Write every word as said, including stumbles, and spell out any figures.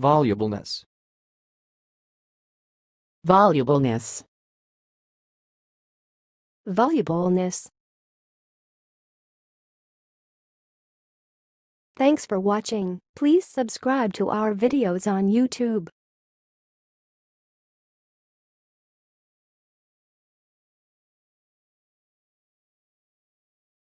volubleness, volubleness, volubleness. Thanks for watching. Please subscribe to our videos on YouTube.